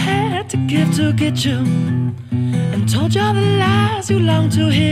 had to give to get you, and told you all the lies you long to hear.